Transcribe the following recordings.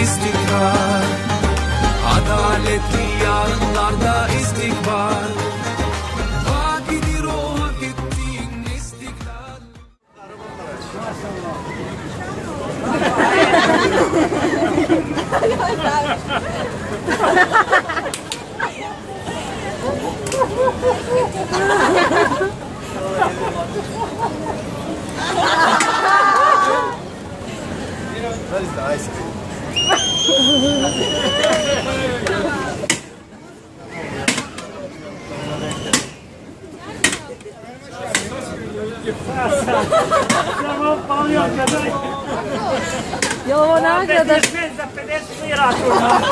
istikrar, adaletli yarınlarda istikbal. Vakidir o hak ettiğin istiklal. That is the ice cream. Jo, nagrada. Za 50 lira tu.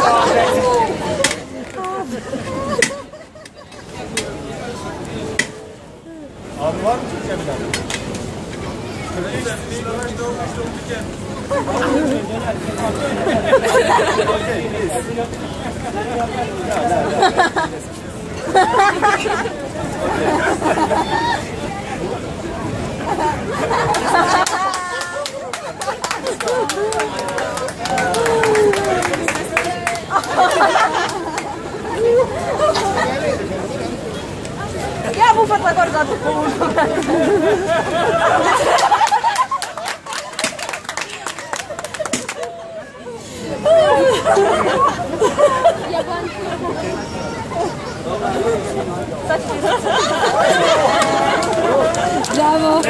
Abi var mı Türkiye bir tane? Ja mu fatto la corda al culo. Bravo.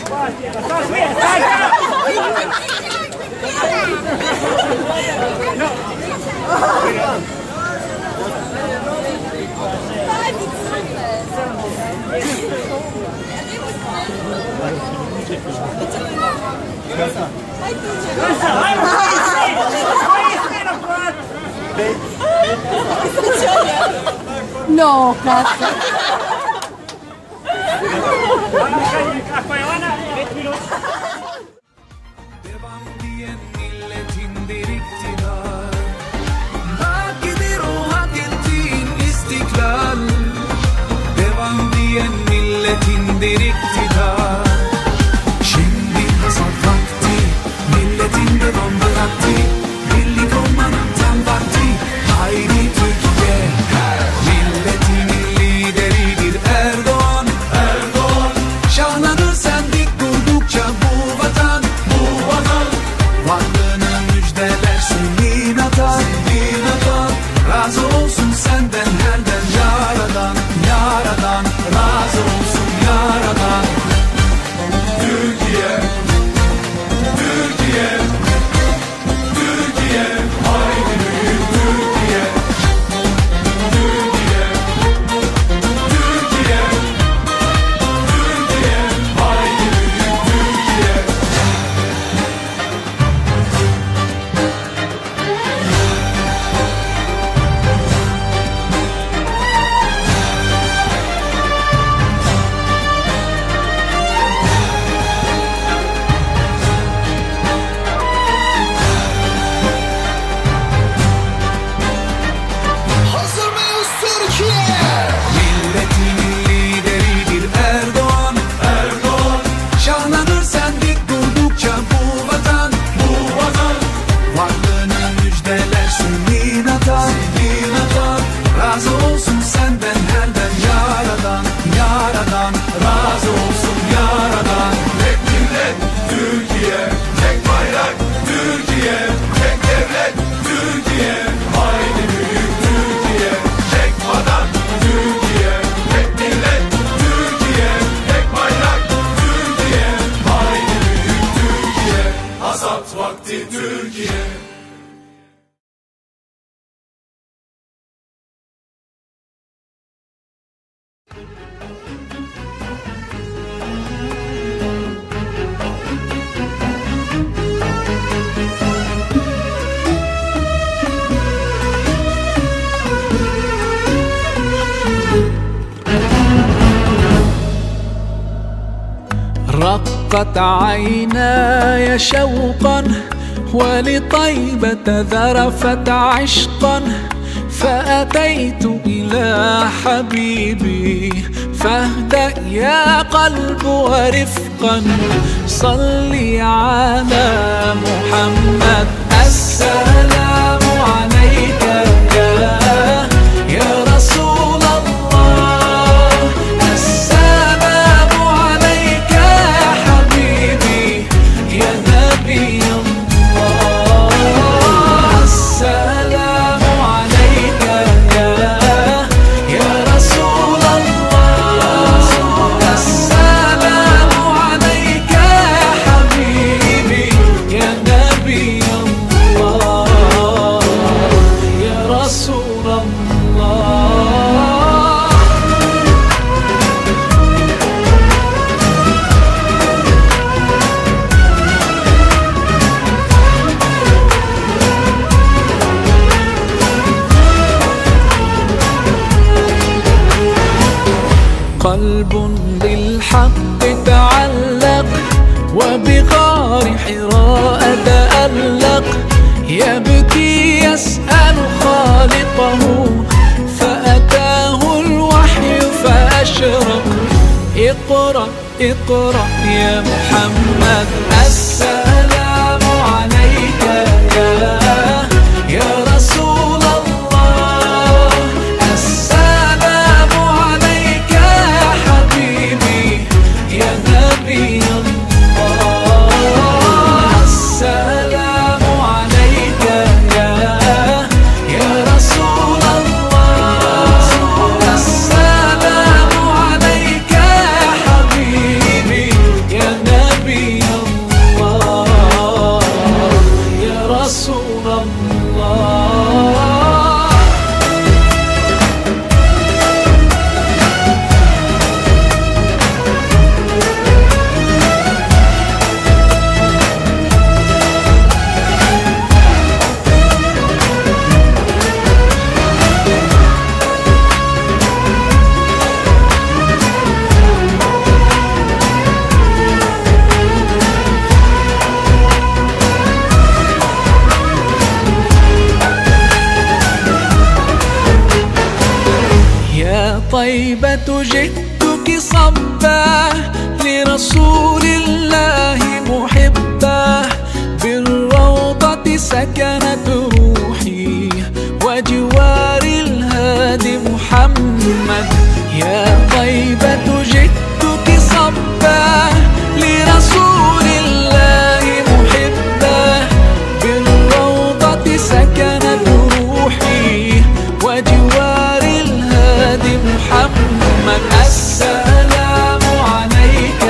No, cazzo. Devam diyen milletindir iktidar, vakidir o hak ettiğin istiklal. Devam diyen milletindir iktidar. Şimdi hasat vakti, milletin devamlı vakti, birlik olmanın tam vakti. Haydi Türkiye, milletin lideridir Erdoğan. Erdoğan, şahlanır sen dik durdukça bu vatan. Bu vatan, varlığına müjdeler senin atan. Senin atan, razı olsun senden herden yaradan. Yaradan, razı olsun yaradan. Türkiye, Türkiye, Türkiye, haydi büyük Türkiye. Türkiye, Türkiye, Türkiye, haydi büyük Türkiye. Hazır mıyız Türkiye? Milletin lideridir Erdoğan. Erdoğan, şahlanır sen dik durdukça bu vatan. Bu vatan, varlığına müjdeler senin atan. Senin atan, razı olsun senden herden yaradan. Yaradan, razı olsun yaradan. Tek millet Türkiye, tek bayrak Türkiye, tek devlet Türkiye, haydi büyük Türkiye. Tek vatan Türkiye, tek millet Türkiye, tek bayrak Türkiye, haydi büyük Türkiye. Hasat vakti Türkiye. رقت عيناي شوقا ولطيبة ذرفت عشقا فأتيت إلى حبيبي فاهدأ يا قلب ورفقا صلي على محمد. السلام عليك يا رسول الله، السلام عليك يا حبيبي يا نبي الله، السلام عليك يا رسول الله، السلام عليك يا حبيبي يا نبي الله يا رسول الله. قلب بالحق تعلق وبغار حراء تألق، يبكي يسأل خالقه فأتاه الوحي فأشرق. اقرأ اقرأ يا محمد. السلام عليك يا رسول الله، السلام عليك يا حبيبي يا نبي الله، السلام عليك يا رسول الله، السلام عليك يا حبيبي يا نبي الله يا رسول الله. يا طيبة جئتك صبا لرسول الله محبا، بالروضة سكنت روحي وجوار الهادي محمد. يا طيبة جئتك صبا لرسول الله محبا، بالروضة سكنت روحي وجوار الهادي محمد. السلام عليك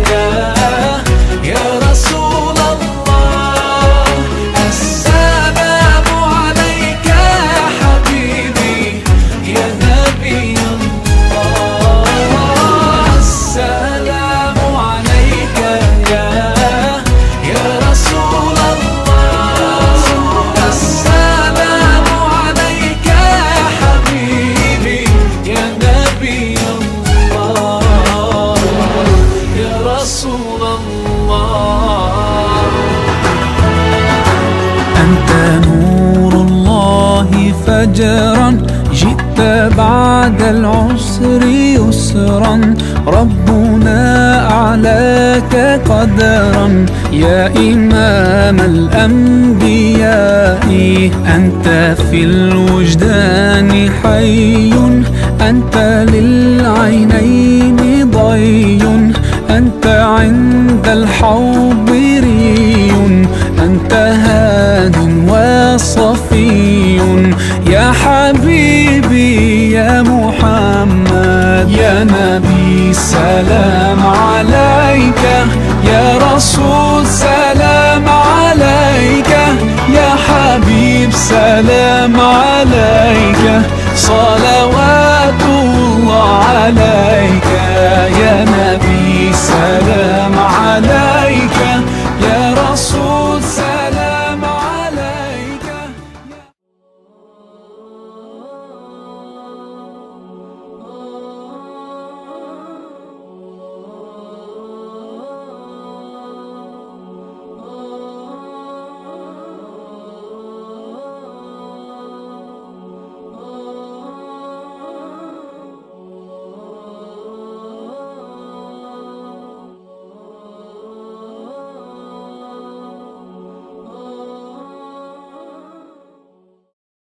يا رسول الله، السلام عليك يا حبيبي يا نبي الله، السلام عليك يا رسول الله، السلام عليك يا حبيبي يا نبي الله يا رسول الله. أنت نور الله فجرا، جئت بعد العسر يسرا، ربنا أعلاك قدرا يا إمام الأنبياء. أنت في الوجدان حي، أنت للعينين ضي، أنت عند الحوض ري، أنت هاد وصفي يا حبيبي يا محمد. يا نبي سلام عليك، يا رسول سلام عليك، يا حبيب سلام عليك، صلوات الله عليك.